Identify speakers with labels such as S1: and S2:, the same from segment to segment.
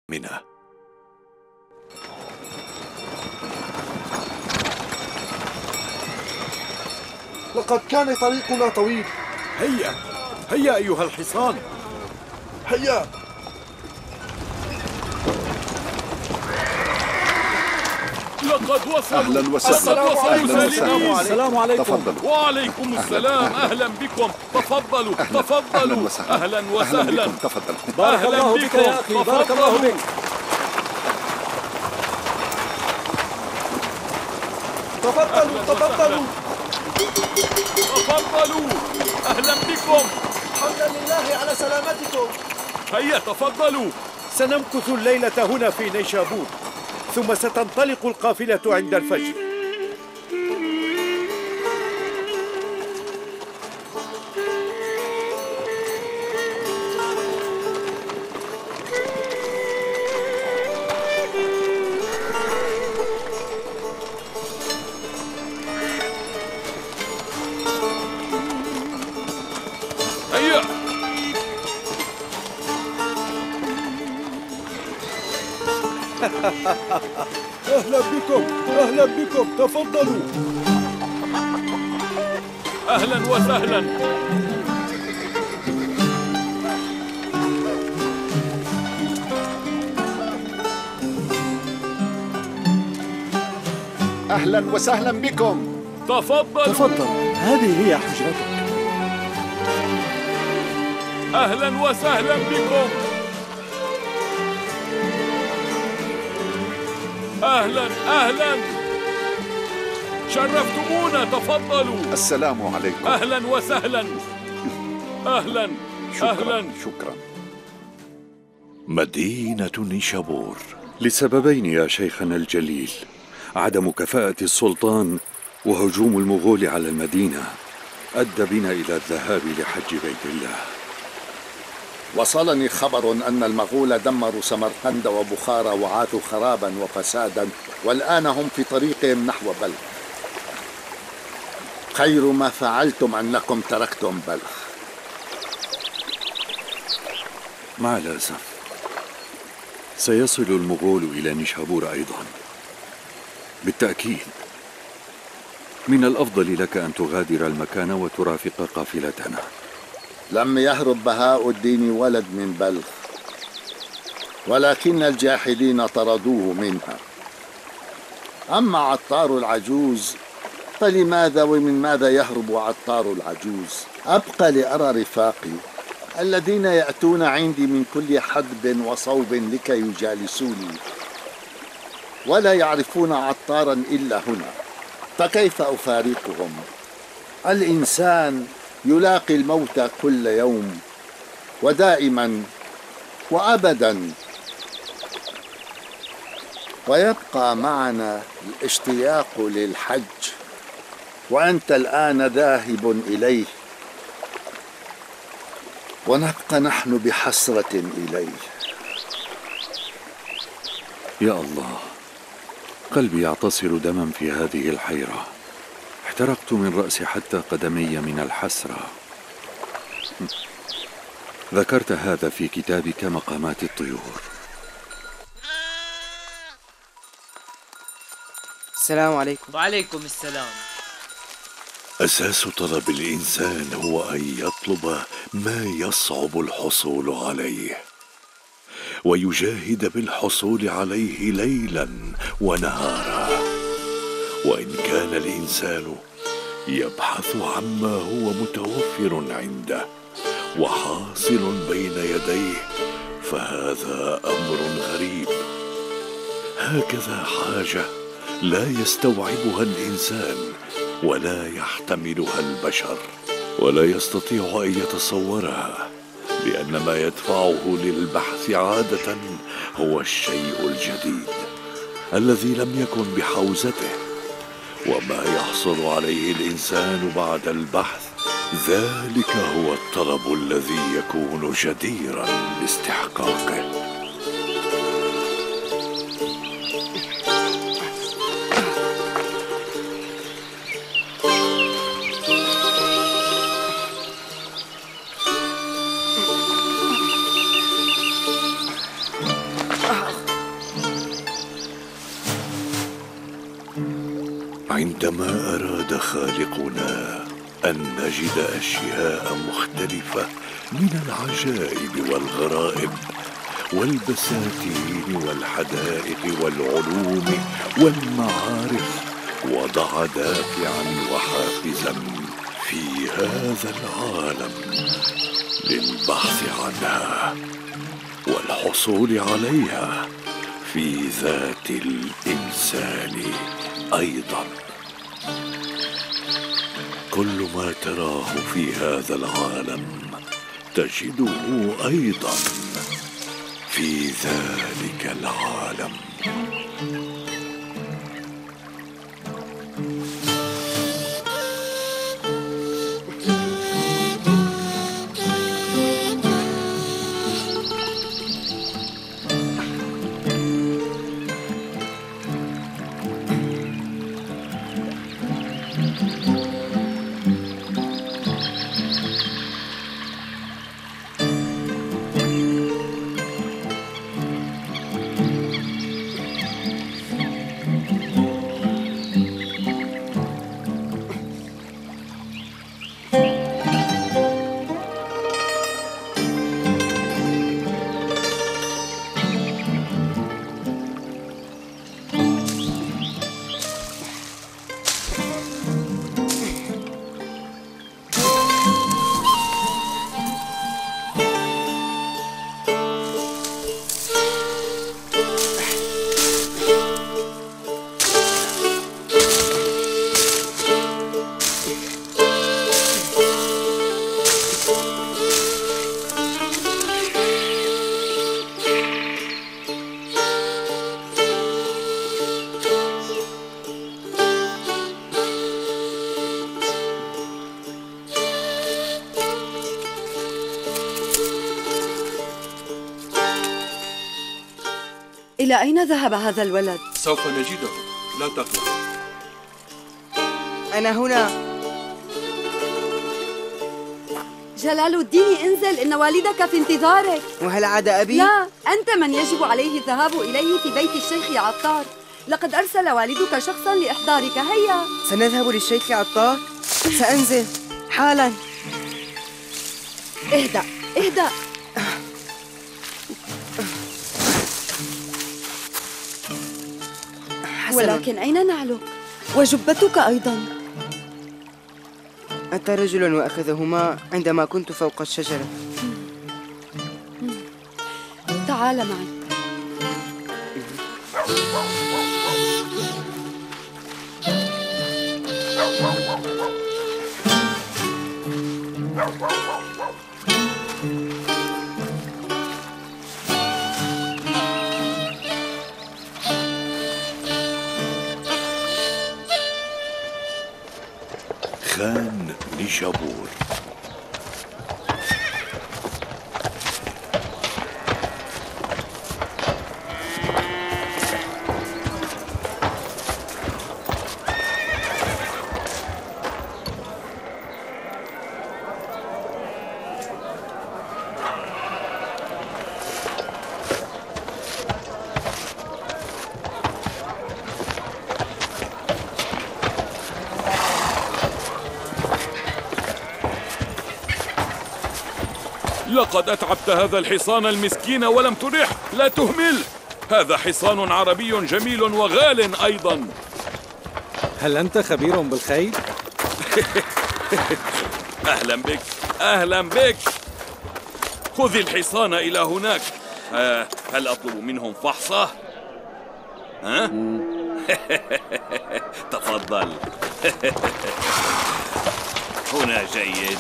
S1: منه.
S2: لقد كان طريقنا طويل.
S1: هيا هيا أيها الحصان،
S2: هيا.
S3: لقد وصلوا.
S4: أهلا وسهلا.
S3: السلام عليكم.
S4: تفضلوا.
S3: وعليكم السلام. أهلا بكم. تفضلوا تفضلوا. أهلا وسهلا.
S4: تفضل.
S3: بارك الله بك يا أخي، بارك الله بك.
S2: تفضلوا تفضلوا.
S3: تفضلوا. أهلا بكم.
S2: حمدا لله على سلامتكم.
S3: هيا تفضلوا.
S5: سنمكث الليلة هنا في نيشابور، ثم ستنطلق القافلة عند الفجر.
S3: هيا.
S5: أهلا بكم، أهلا بكم، تفضلوا.
S3: أهلا وسهلا.
S4: أهلا وسهلا بكم.
S3: تفضلوا.
S5: تفضل، هذه هي حجرتك.
S3: أهلا وسهلا بكم. أهلا أهلا. شرفتمونا. تفضلوا.
S4: السلام عليكم.
S3: أهلا وسهلا. أهلا
S4: شكرا
S3: أهلا.
S4: شكرا.
S1: مدينة نيشابور.
S6: لسببين يا شيخنا الجليل: عدم كفاءة السلطان وهجوم المغول على المدينة أدى بنا إلى الذهاب لحج بيت الله.
S7: وصلني خبر أن المغول دمروا سمرقند وبخارى وعاثوا خرابا وفسادا، والآن هم في طريقهم نحو بلخ. خير ما فعلتم أنكم تركتم بلخ.
S6: مع الأسف سيصل المغول إلى نيشابور أيضا بالتأكيد. من الأفضل لك أن تغادر المكان وترافق قافلتنا.
S7: لم يهرب بهاء الدين ولد من بلخ، ولكن الجاحدين طردوه منها. أما عطار العجوز فلماذا ومن ماذا يهرب عطار العجوز؟ أبقى لأرى رفاقي الذين يأتون عندي من كل حدب وصوب لكي يجالسوني، ولا يعرفون عطارا إلا هنا، فكيف أفارقهم؟ الإنسان يلاقي الموت كل يوم ودائما وأبدا، ويبقى معنا الاشتياق للحج، وأنت الآن ذاهب إليه، ونبقى نحن بحسرة إليه.
S6: يا الله، قلبي يعتصر دما في هذه الحيرة. احترقت من رأسي حتى قدمي من الحسرة. ذكرت هذا في كتابك مقامات الطيور.
S8: السلام عليكم.
S9: وعليكم السلام.
S1: أساس طلب الإنسان هو أن يطلب ما يصعب الحصول عليه، ويجاهد بالحصول عليه ليلا ونهارا. وإن كان الإنسان يبحث عما هو متوفر عنده وحاصل بين يديه، فهذا أمر غريب. هكذا حاجة لا يستوعبها الإنسان ولا يحتملها البشر، ولا يستطيع أن يتصورها، لأن ما يدفعه للبحث عادة هو الشيء الجديد الذي لم يكن بحوزته. وما يحصل عليه الإنسان بعد البحث، ذلك هو الطلب الذي يكون جديرا باستحقاقه. عندما أراد خالقنا أن نجد أشياء مختلفة من العجائب والغرائب والبساتين والحدائق والعلوم والمعارف، وضع دافعا وحافزا في هذا العالم للبحث عنها والحصول عليها في ذات الإنسان أيضا. كل ما تراه في هذا العالم تجده أيضا في ذلك العالم.
S8: إلى أين ذهب هذا الولد؟
S3: سوف نجده، لا تقلق.
S9: أنا هنا.
S8: جلال الدين انزل، إن والدك في انتظارك.
S9: وهل عاد أبي؟
S8: لا، أنت من يجب عليه الذهاب إليه في بيت الشيخ عطار. لقد أرسل والدك شخصا لإحضارك. هيا
S9: سنذهب للشيخ عطار. سأنزل حالا.
S8: اهدأ اهدأ. ولكن أين نعلك؟ وجبتك أيضا.
S9: أتى رجل وأخذهما عندما كنت فوق الشجرة.
S8: تعال معي.
S1: خان نيشابور.
S3: لقد أتعبت هذا الحصان المسكين ولم ترح. لا تهمل، هذا حصان عربي جميل وغال أيضا.
S5: هل أنت خبير بالخيل؟
S3: أهلا بك، أهلا بك. خذ الحصان إلى هناك. هل أطلب منهم فحصه؟ ها؟ تفضل. هنا جيد.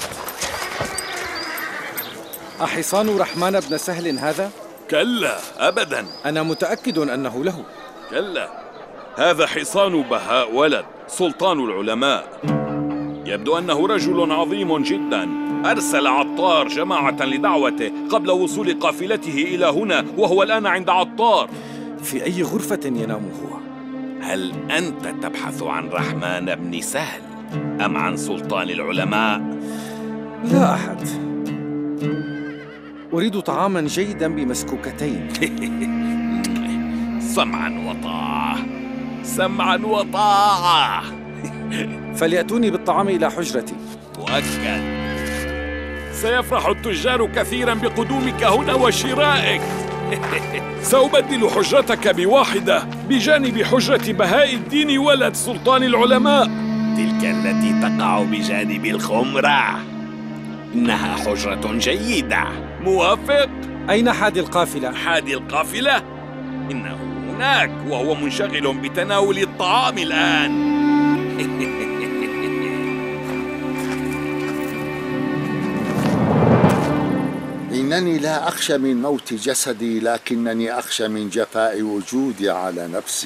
S5: أحصان رحمن بن سهل هذا؟
S3: كلا أبدا.
S5: أنا متأكد أنه له.
S3: كلا، هذا حصان بهاء ولد سلطان العلماء. يبدو أنه رجل عظيم جدا. أرسل عطار جماعة لدعوته قبل وصول قافلته إلى هنا، وهو الآن عند عطار.
S5: في أي غرفة ينام هو؟
S3: هل أنت تبحث عن رحمن بن سهل أم عن سلطان العلماء؟
S5: لا أحد. أريد طعاما جيدا بمسكوكتين.
S3: سمعا وطاعة، سمعا وطاعة.
S10: فليأتوني بالطعام إلى حجرتي.
S3: مؤكد. سيفرح التجار كثيرا بقدومك هنا وشرائك. سأبدل حجرتك بواحدة بجانب حجرة بهاء الدين ولد سلطان العلماء،
S11: تلك التي تقع بجانب الخمرة. إنها حجرة جيدة.
S3: موافق؟
S10: أين حادي القافلة؟
S3: حادي القافلة؟ إنه هناك وهو منشغل بتناول الطعام الآن.
S7: إنني لا أخشى من موت جسدي، لكنني أخشى من جفاء وجودي على نفسي.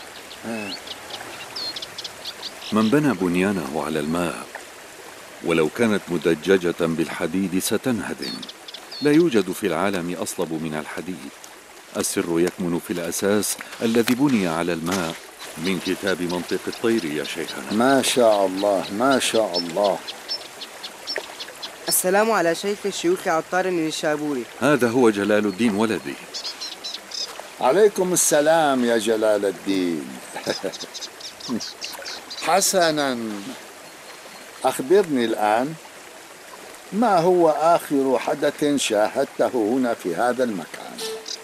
S6: من بنى بنيانه على الماء ولو كانت مدججة بالحديد ستنهدم. لا يوجد في العالم أصلب من الحديد. السر يكمن في الأساس الذي بني على الماء من كتاب منطق الطير يا شيخنا.
S7: ما شاء الله ما شاء الله.
S9: السلام على شيخ الشيوخ عطار النشابوري.
S6: هذا هو جلال الدين ولدي.
S7: عليكم السلام يا جلال الدين. حسنا، أخبرني الآن، ما هو آخر حدث شاهدته هنا في هذا المكان؟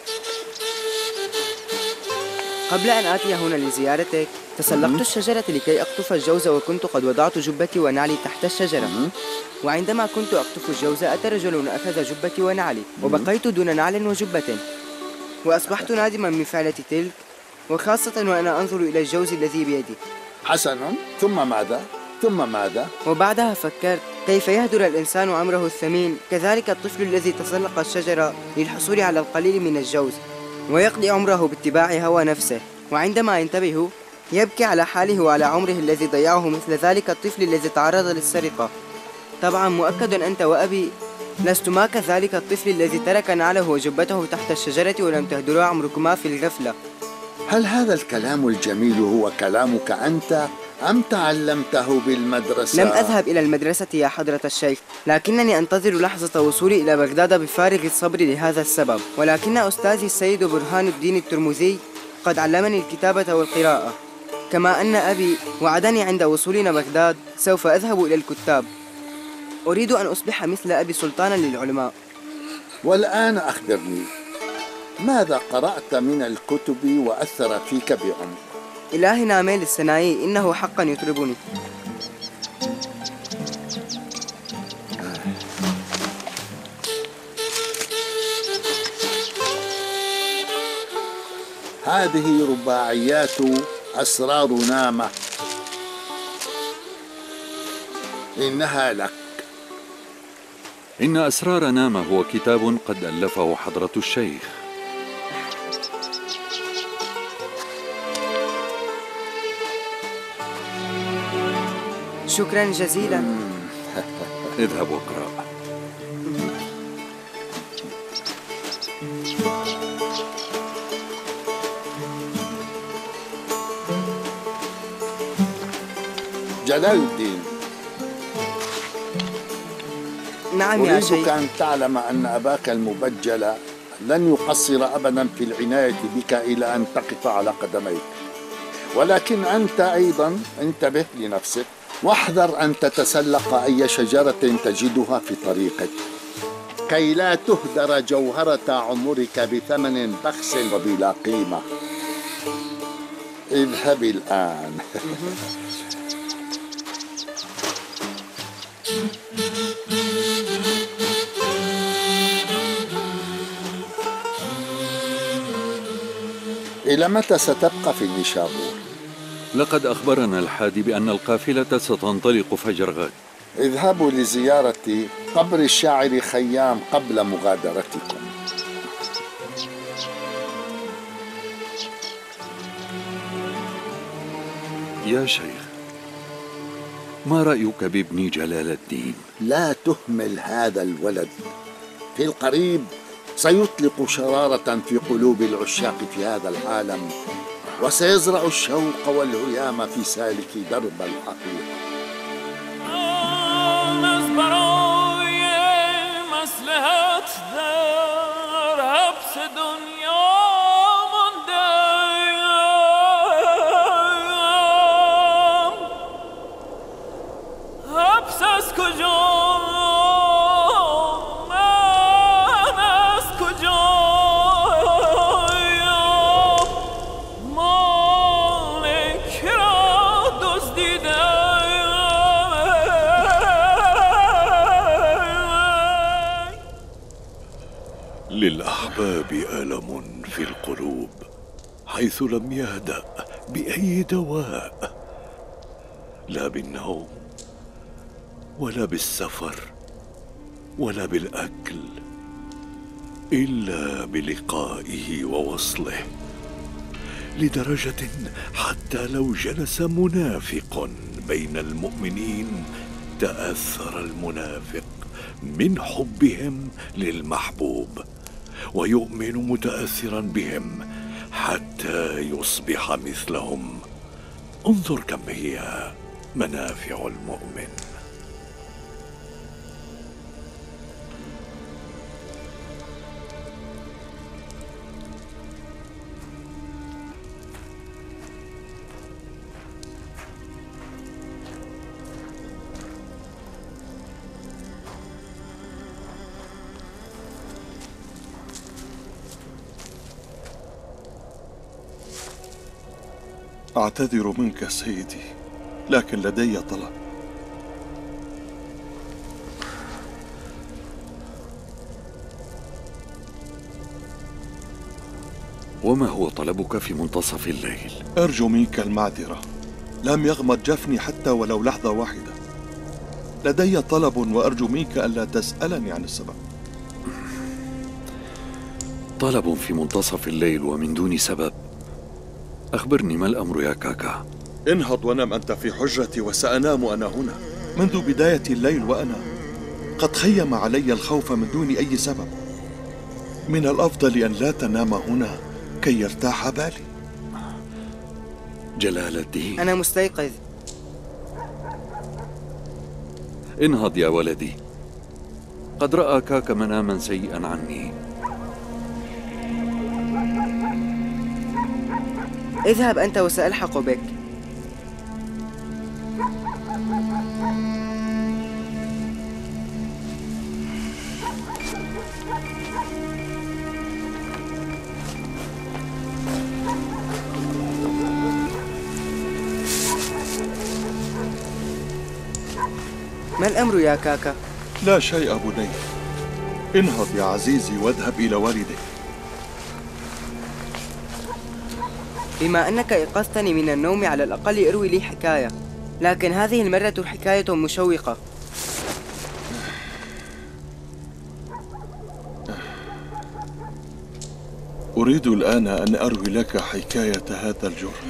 S9: قبل أن آتي هنا لزيارتك تسلقت الشجرة لكي أقطف الجوز، وكنت قد وضعت جبتي ونعلي تحت الشجرة. وعندما كنت أقطف الجوز أتى رجل أخذ جبتي ونعلي، وبقيت دون نعل وجبة، وأصبحت نادما من فعلة تلك، وخاصة وأنا أنظر إلى الجوز الذي بيدي.
S7: حسنا، ثم ماذا؟ ثم ماذا؟
S9: وبعدها فكرت كيف يهدر الإنسان عمره الثمين، كذلك الطفل الذي تسلق الشجرة للحصول على القليل من الجوز ويقضي عمره باتباع هوى نفسه، وعندما ينتبه يبكي على حاله وعلى عمره الذي ضيعه، مثل ذلك الطفل الذي تعرض للسرقة. طبعا مؤكد أنت وأبي لستما كذلك الطفل الذي ترك نعله وجبته تحت الشجرة ولم تهدرا عمركما في الغفلة.
S7: هل هذا الكلام الجميل هو كلامك أنت أم تعلمته بالمدرسة؟
S9: لم أذهب إلى المدرسة يا حضرة الشيخ، لكنني أنتظر لحظة وصولي إلى بغداد بفارغ الصبر لهذا السبب. ولكن أستاذي السيد برهان الدين الترمذي قد علمني الكتابة والقراءة، كما أن أبي وعدني عند وصولنا بغداد سوف أذهب إلى الكتاب. أريد أن أصبح مثل أبي سلطانا للعلماء.
S7: والآن أخبرني، ماذا قرأت من الكتب وأثر فيك بعمق؟
S9: إلهي ناميل السنائي إنه حقا يطربني.
S7: هذه رباعيات أسرار نامة، إنها لك.
S6: إن أسرار نامة هو كتاب قد ألفه حضرة الشيخ.
S9: شكرا جزيلا.
S6: اذهب واقرأ.
S7: جلال الدين،
S9: نعم يا شيخ.
S7: أريدك أن تعلم أن أباك المبجل لن يقصر أبدا في العناية بك إلى أن تقف على قدميك، ولكن أنت أيضا انتبه لنفسك، واحذر أن تتسلق أي شجرة تجدها في طريقك، كي لا تهدر جوهرة عمرك بثمن بخس وبلا قيمة. اذهب الآن. إلى متى ستبقى في النشابور؟
S6: لقد أخبرنا الحادي بأن القافلة ستنطلق فجر غد.
S7: اذهبوا لزيارة قبر الشاعر خيام قبل مغادرتكم.
S6: يا شيخ، ما رأيك بابني جلال الدين؟
S7: لا تهمل هذا الولد، في القريب سيطلق شرارة في قلوب العشاق في هذا العالم، وسيزرع الشوق والهيام في سالك درب الحقيقة.
S1: للشباب ألم في القلوب حيث لم يهدأ بأي دواء، لا بالنوم ولا بالسفر ولا بالأكل، إلا بلقائه ووصله، لدرجة حتى لو جلس منافق بين المؤمنين تأثر المنافق من حبهم للمحبوب ويؤمن متأثرا بهم حتى يصبح مثلهم. انظر كم هي منافع المؤمن.
S12: أعتذر منك سيدي، لكن لدي طلب.
S6: وما هو طلبك في منتصف الليل؟
S12: أرجو منك المعذرة، لم يغمض جفني حتى ولو لحظة واحدة. لدي طلب وأرجو منك ألا تسألني عن السبب.
S6: طلب في منتصف الليل ومن دون سبب؟ أخبرني ما الأمر يا كاكا؟
S12: انهض ونم أنت في حجرتي وسأنام أنا هنا. منذ بداية الليل وأنا قد خيم علي الخوف من دون أي سبب. من الأفضل أن لا تنام هنا كي يرتاح بالي.
S6: جلال الدين،
S9: أنا مستيقظ.
S6: انهض يا ولدي، قد رأى كاكا مناما سيئا عني.
S9: اذهب أنت وسألحق بك. ما الأمر يا كاكا؟
S12: لا شيء بني. انهض يا عزيزي واذهب إلى والدك.
S9: بما أنك أيقظتني من النوم على الأقل اروي لي حكاية، لكن هذه المرة حكاية مشوقة.
S12: أريد الآن أن أروي لك حكاية هذا الجرح.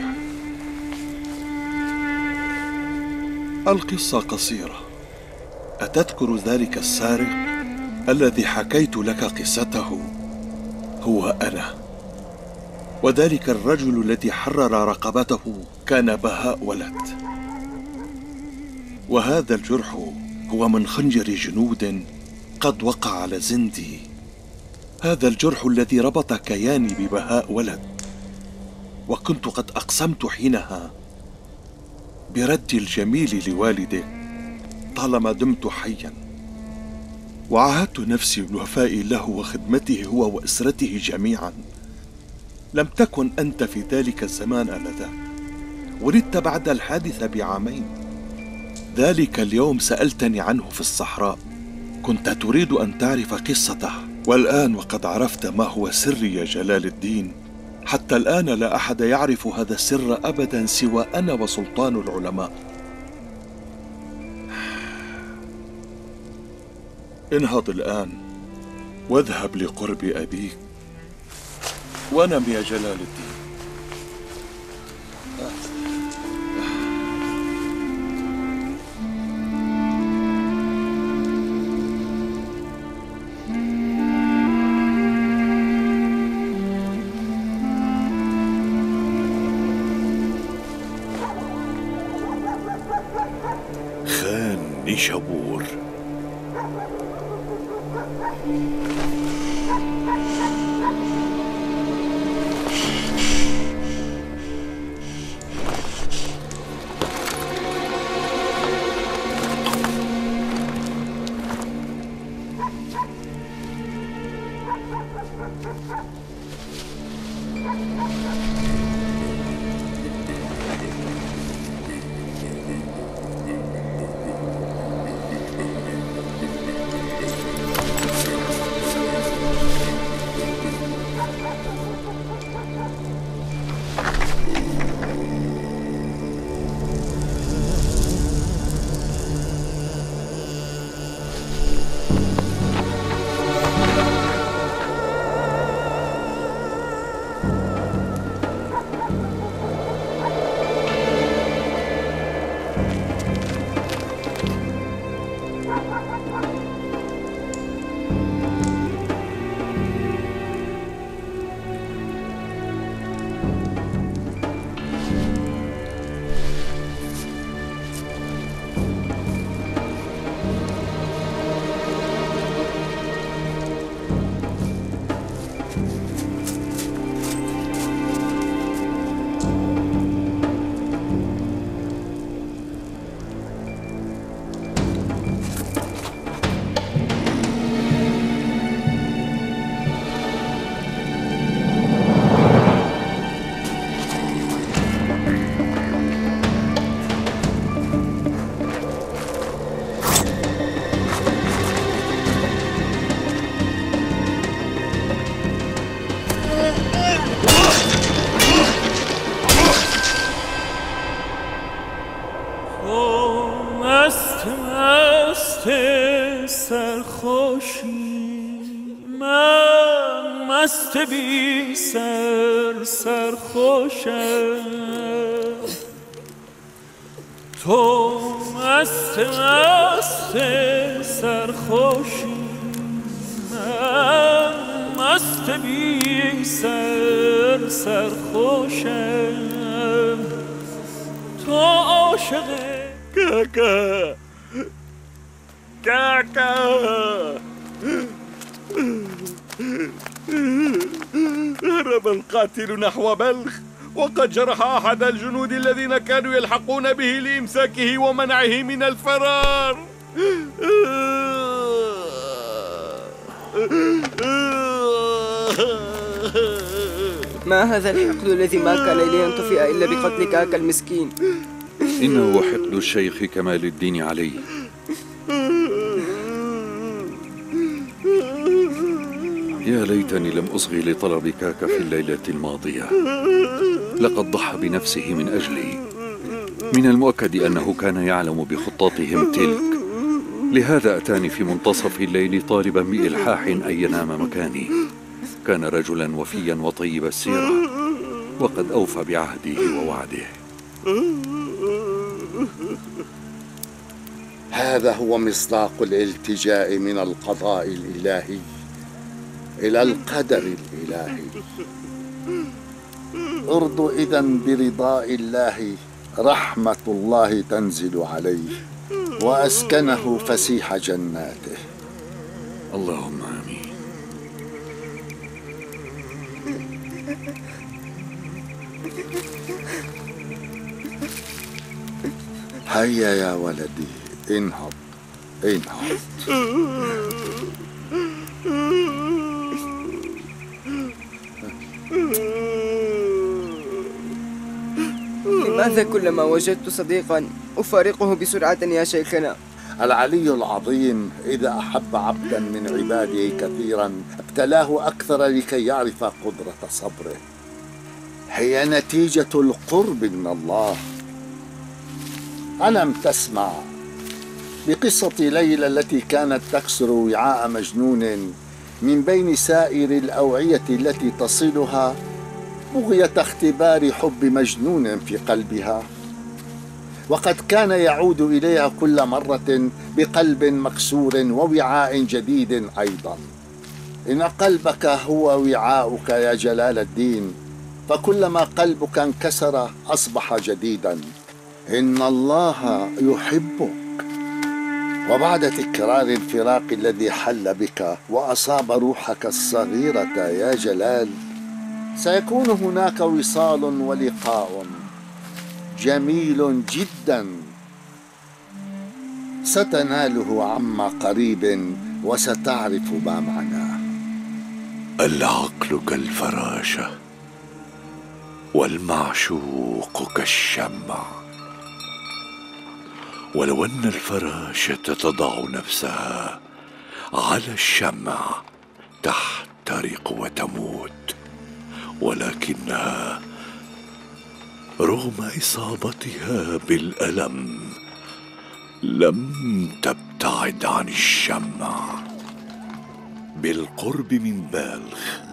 S12: القصة قصيرة. أتذكر ذلك السارق الذي حكيت لك قصته؟ هو أنا. وذلك الرجل الذي حرر رقبته كان بهاء ولد. وهذا الجرح هو من خنجر جنود قد وقع على زندي. هذا الجرح الذي ربط كياني ببهاء ولد، وكنت قد أقسمت حينها برد الجميل لوالدك طالما دمت حيا، وعاهدت نفسي بالوفاء له وخدمته هو وأسرته جميعا. لم تكن أنت في ذلك الزمان آنذاك، ولدت بعد الحادثة بعامين. ذلك اليوم سألتني عنه في الصحراء، كنت تريد أن تعرف قصته، والآن وقد عرفت ما هو سري يا جلال الدين. حتى الآن لا أحد يعرف هذا السر أبدا سوى أنا وسلطان العلماء. انهض الآن واذهب لقرب أبيك ونم يا جلال الدين.
S1: خان نيشابور.
S13: بی سرخوشم تو مست سرخوشی من مست بی سرخوشم تو عاشق
S3: كاكا كاكا هرب القاتل نحو بلخ وقد جرح أحد الجنود الذين كانوا يلحقون به لإمساكه ومنعه من الفرار.
S9: ما هذا الحقد الذي ما كان لينطفئ إلا بقتل كاكا المسكين؟
S6: إنه حقد الشيخ كمال الدين علي. يا ليتني لم أصغي لطلب كاكا في الليلة الماضية. لقد ضحى بنفسه من أجلي. من المؤكد أنه كان يعلم بخطتهم تلك، لهذا أتاني في منتصف الليل طالبا بإلحاح أن ينام مكاني. كان رجلا وفيا وطيب السيرة، وقد أوفى بعهده ووعده.
S7: هذا هو مصداق الالتجاء من القضاء الإلهي إلى القدر الإلهي. ارض إذن برضاء الله، رحمة الله تنزل عليه وأسكنه فسيح جناته.
S6: اللهم آمين.
S7: هيا يا ولدي، انهض انهض.
S9: لماذا كلما وجدت صديقا أفارقه بسرعة يا شيخنا؟
S7: العلي العظيم إذا أحب عبدا من عباده كثيرا ابتلاه أكثر لكي يعرف قدرة صبره. هي نتيجة القرب من الله. ألم تسمع بقصة ليلى التي كانت تكسر وعاء مجنون من بين سائر الأوعية التي تصلها بغية اختبار حب مجنون في قلبها؟ وقد كان يعود إليها كل مرة بقلب مكسور ووعاء جديد أيضا. إن قلبك هو وعاؤك يا جلال الدين، فكلما قلبك انكسر أصبح جديدا. إن الله يحبك. وبعد تكرار الفراق الذي حل بك وأصاب روحك الصغيرة يا جلال، سيكون هناك وصال ولقاء جميل جدا ستناله عما قريب وستعرف ما معناه.
S1: العقل كالفراشة والمعشوق كالشمع، ولو أن الفراشة تضع نفسها على الشمع تحترق وتموت، ولكنها رغم إصابتها بالألم لم تبتعد عن الشمع. بالقرب من بلخ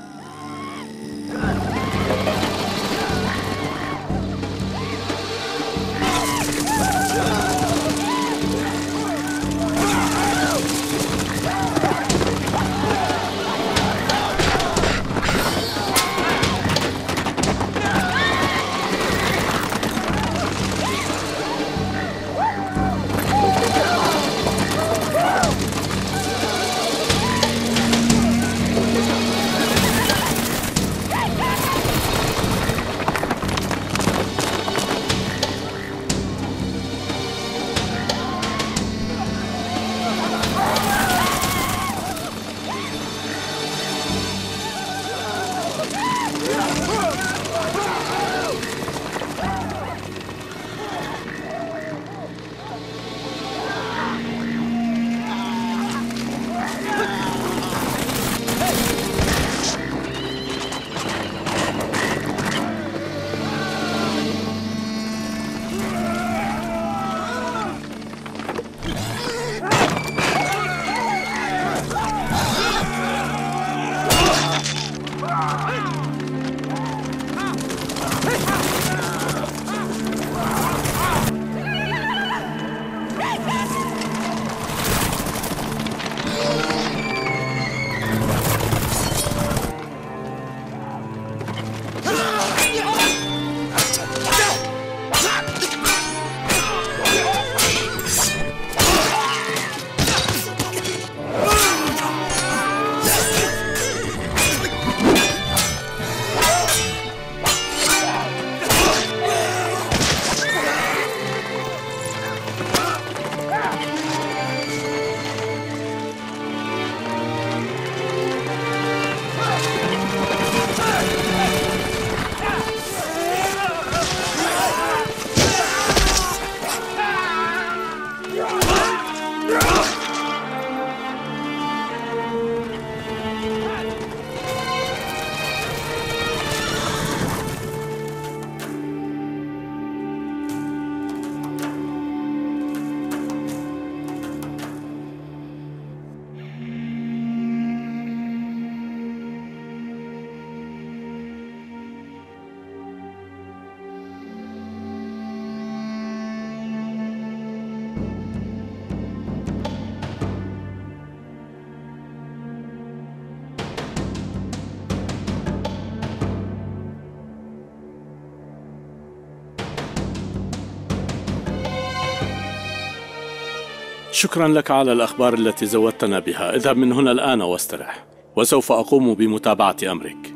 S14: شكرا لك على الأخبار التي زودتنا بها. اذهب من هنا الآن واسترح، وسوف أقوم بمتابعة أمرك.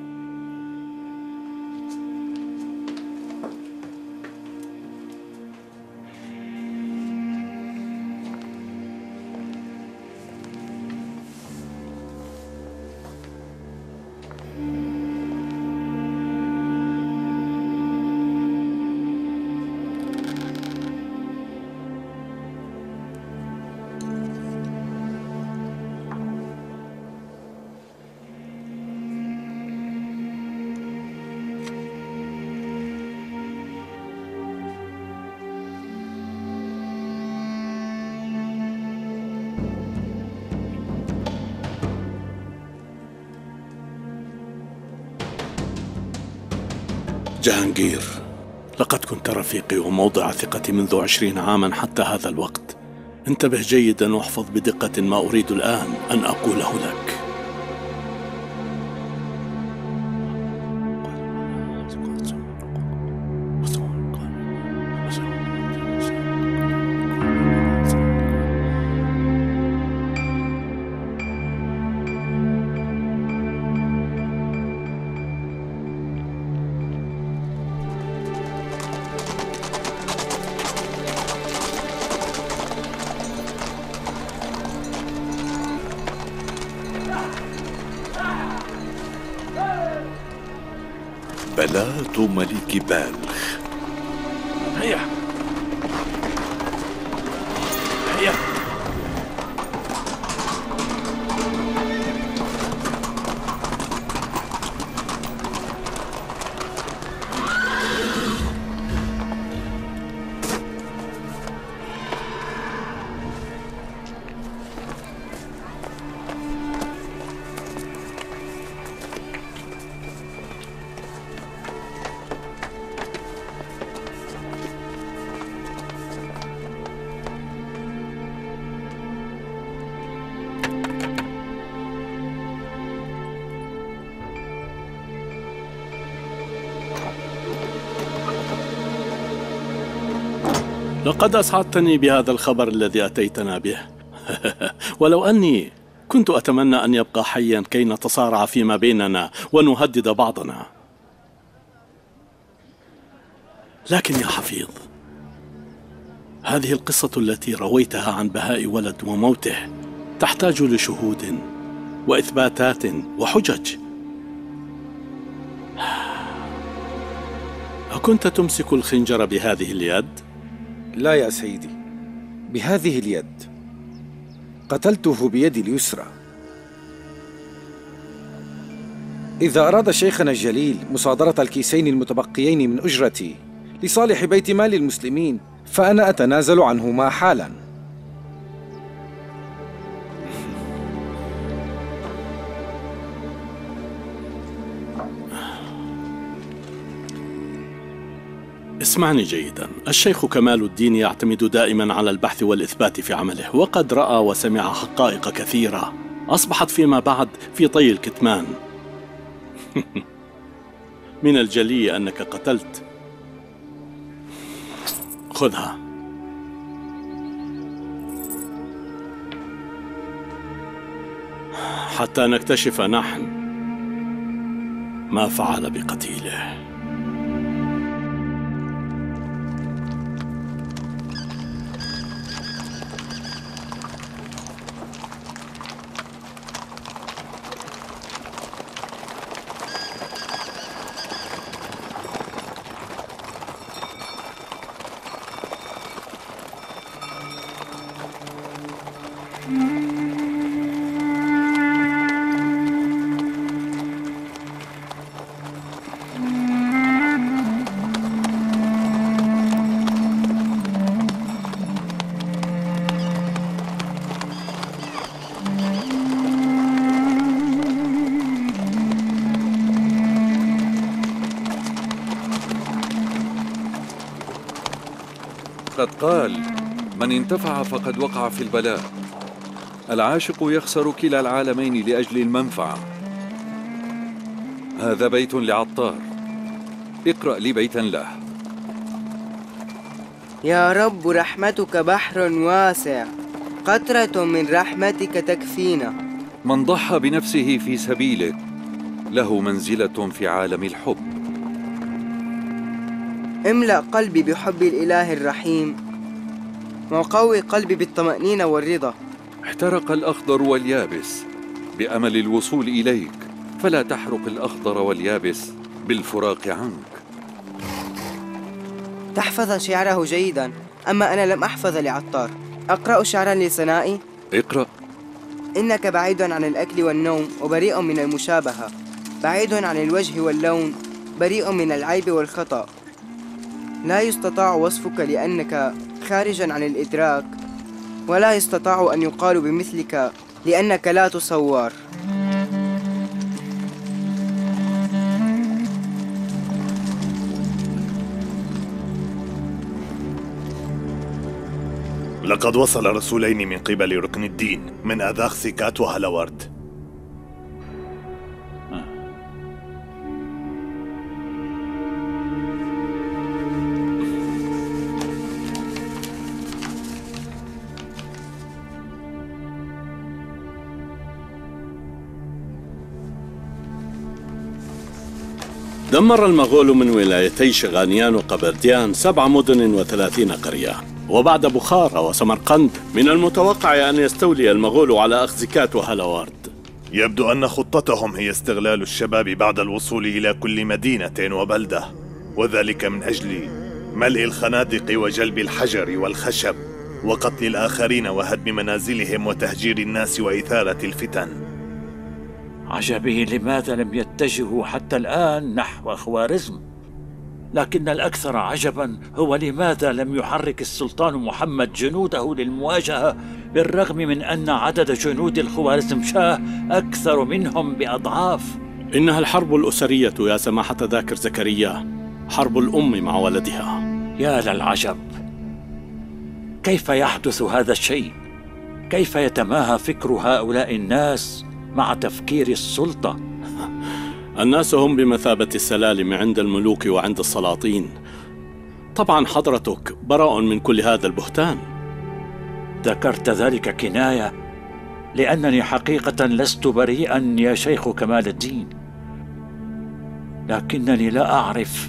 S14: جهانجير، لقد كنت رفيقي وموضع ثقتي منذ 20 عاما حتى هذا الوقت. انتبه جيدا واحفظ بدقة ما أريد الآن أن أقوله لك.
S1: بلات ملك بالخ.
S3: هيا هيا.
S14: لقد أسعدتني بهذا الخبر الذي أتيتنا به. ولو أني كنت أتمنى أن يبقى حيا كي نتصارع فيما بيننا ونهدد بعضنا. لكن يا حفيظ، هذه القصة التي رويتها عن بهاء ولد وموته تحتاج لشهود وإثباتات وحجج. أكنت تمسك الخنجر بهذه اليد؟
S10: لا يا سيدي، بهذه اليد. قتلته بيدي اليسرى. إذا أراد شيخنا الجليل مصادرة الكيسين المتبقيين من أجرتي لصالح بيت مال المسلمين فأنا أتنازل عنهما حالا.
S14: اسمعني جيدا، الشيخ كمال الدين يعتمد دائما على البحث والإثبات في عمله، وقد رأى وسمع حقائق كثيرة أصبحت فيما بعد في طي الكتمان. من الجلي أنك قتلت. خذها. حتى نكتشف نحن ما فعل بقتيله.
S6: قد قال: من انتفع فقد وقع في البلاء. العاشق يخسر كلا العالمين لأجل المنفعة. هذا بيت لعطار، اقرأ لي بيتا له.
S9: يا رب رحمتك بحر واسع، قطرة من رحمتك تكفينا.
S6: من ضحى بنفسه في سبيلك له منزلة في عالم الحب.
S9: املأ قلبي بحب الإله الرحيم، وقوي قلبي بالطمأنينة والرضا.
S6: احترق الأخضر واليابس بأمل الوصول إليك، فلا تحرق الأخضر واليابس بالفراق عنك.
S9: تحفظ شعره جيدا، أما أنا لم أحفظ لعطار. أقرأ شعرا لسنائي؟
S6: اقرأ.
S9: إنك بعيد عن الأكل والنوم وبريء من المشابهة، بعيد عن الوجه واللون، بريء من العيب والخطأ. لا يستطاع وصفك لأنك خارجا عن الإدراك، ولا يستطاع أن يقال بمثلك لأنك لا تصور.
S15: لقد وصل رسولين من قبل ركن الدين من أذاخ سيكات وهلاورد.
S14: دمر المغول من ولايتي شغانيان وقبرديان 7 مدن و30 قرية، وبعد بخارى وسمرقند من المتوقع أن يستولي المغول على أخزكات وهلاورد.
S15: يبدو أن خطتهم هي استغلال الشباب بعد الوصول إلى كل مدينة وبلدة، وذلك من أجل ملء الخنادق وجلب الحجر والخشب وقتل الآخرين وهدم منازلهم وتهجير الناس وإثارة الفتن.
S16: عجبي لماذا لم يتجهوا حتى الآن نحو خوارزم؟ لكن الأكثر عجبا هو لماذا لم يحرك السلطان محمد جنوده للمواجهة، بالرغم من أن عدد جنود الخوارزم شاه أكثر منهم بأضعاف.
S14: إنها الحرب الأسرية يا سماحة ذاكر زكريا، حرب الأم مع ولدها.
S16: يا للعجب، كيف يحدث هذا الشيء؟ كيف يتماهى فكر هؤلاء الناس مع تفكير السلطة؟
S14: الناس هم بمثابة السلالم عند الملوك وعند السلاطين. طبعا حضرتك براء من كل هذا البهتان.
S16: ذكرت ذلك كناية، لأنني حقيقة لست بريئا يا شيخ كمال الدين، لكنني لا أعرف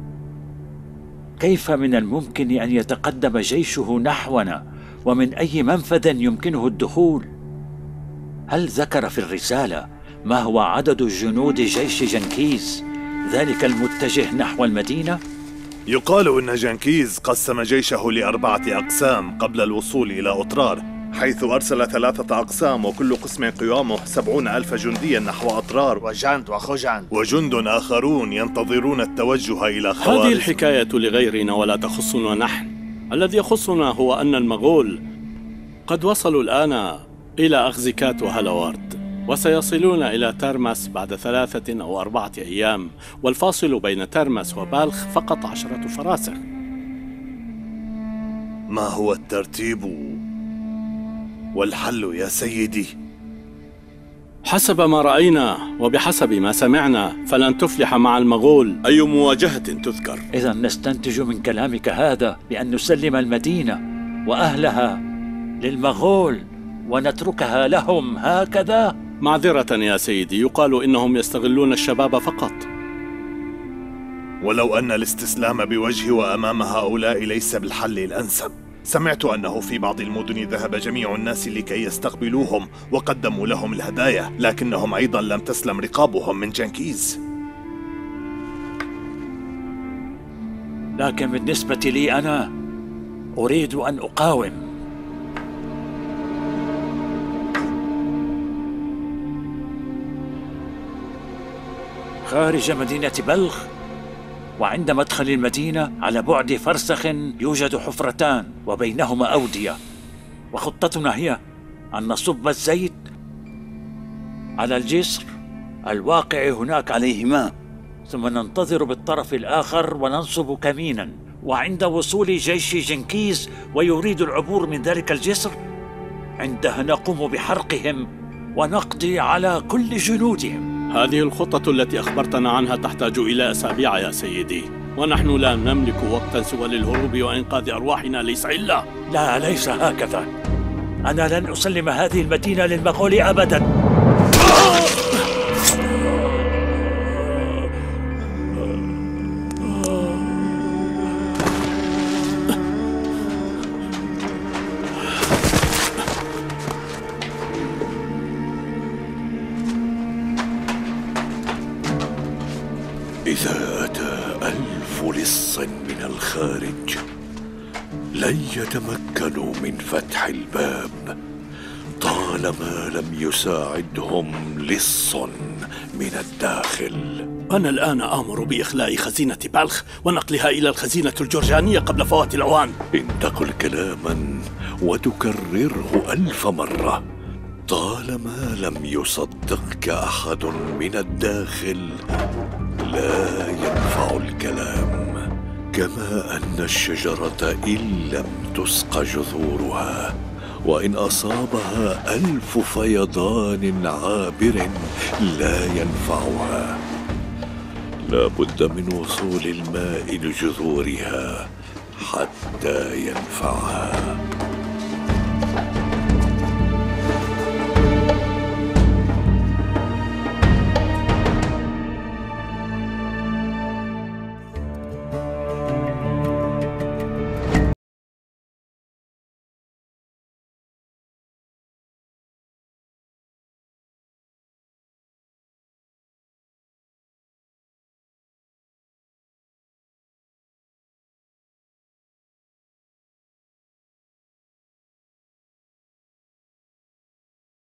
S16: كيف من الممكن أن يتقدم جيشه نحونا ومن أي منفذ يمكنه الدخول. هل ذكر في الرسالة ما هو عدد جنود جيش جنكيز ذلك المتجه نحو المدينة؟
S15: يقال أن جنكيز قسم جيشه ل4 أقسام قبل الوصول إلى أطرار، حيث أرسل 3 أقسام وكل قسم قوامه 70,000 جنديا نحو أطرار
S17: وجند وخجند،
S15: وجند آخرون ينتظرون التوجه إلى خوارزم.
S14: هذه الحكاية لغيرنا ولا تخصنا نحن. الذي يخصنا هو أن المغول قد وصلوا الآن إلى أخزكات وهلاورد، وسيصلون إلى ترمس بعد 3 أو 4 أيام، والفاصل بين ترمس وبالخ فقط 10 فراسخ.
S15: ما هو الترتيب والحل يا سيدي؟
S14: حسب ما رأينا وبحسب ما سمعنا فلن تفلح مع المغول أي مواجهة تذكر.
S16: إذا نستنتج من كلامك هذا بأن نسلم المدينة وأهلها للمغول ونتركها لهم هكذا؟
S14: معذرة يا سيدي، يقال إنهم يستغلون الشباب فقط.
S15: ولو أن الاستسلام بوجه وأمام هؤلاء ليس بالحل الأنسب. سمعت أنه في بعض المدن ذهب جميع الناس لكي يستقبلوهم وقدموا لهم الهدايا، لكنهم أيضا لم تسلم رقابهم من جنكيز.
S16: لكن بالنسبة لي أنا أريد أن أقاوم. خارج مدينة بلخ وعند مدخل المدينة على بعد فرسخ يوجد حفرتان وبينهما أودية، وخطتنا هي أن نصب الزيت على الجسر الواقع هناك عليه ماء، ثم ننتظر بالطرف الآخر وننصب كمينا، وعند وصول جيش جنكيز ويريد العبور من ذلك الجسر عندها نقوم بحرقهم ونقضي على كل جنودهم.
S14: هذه الخطة التي أخبرتنا عنها تحتاج إلى أسابيع يا سيدي، ونحن لا نملك وقتا سوى للهروب وإنقاذ أرواحنا، ليس إلا.
S16: لا، ليس هكذا. أنا لن أسلم هذه المدينة للمغول أبداً.
S1: إذا أتى 1000 لص من الخارج لن يتمكنوا من فتح الباب طالما لم يساعدهم لص من الداخل.
S14: أنا الآن آمر بإخلاء خزينة بلخ ونقلها إلى الخزينة الجرجانية قبل فوات الأوان.
S1: إن تقل كلاما وتكرره 1000 مرة طالما لم يصدقك أحد من الداخل لا ينفع الكلام. كما أن الشجرة إن لم تسق جذورها وإن أصابها 1000 فيضان عابر لا ينفعها. لا بد من وصول الماء لجذورها حتى ينفعها.